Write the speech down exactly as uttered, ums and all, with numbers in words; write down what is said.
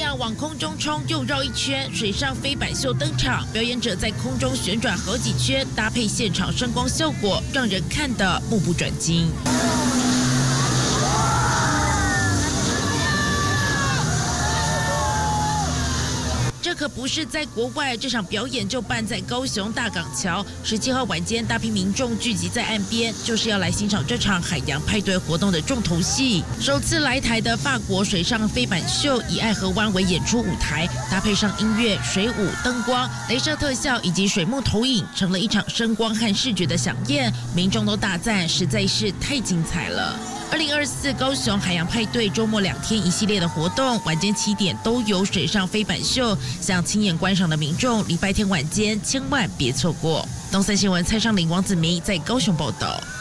样往空中冲，又绕一圈，水上飞板秀登场，表演者在空中旋转好几圈，搭配现场声光效果，让人看得目不转睛。这可不是在国外，这场表演就办在高雄大港桥。十七号晚间，大批民众聚集在岸边，就是要来欣赏这场海洋派对活动的重头戏。首次来台的法国水上飞板秀，以爱河湾为演出舞台，搭配上音乐、水舞、灯光、雷射特效以及水幕投影，成了一场声光和视觉的飨宴。民众都大赞，实在是太精彩了。二零二四高雄海洋派对周末两天一系列的活动，晚间七点都有水上飞板秀，想亲眼观赏的民众，礼拜天晚间千万别错过。东森新闻蔡尚林、王子明在高雄报道。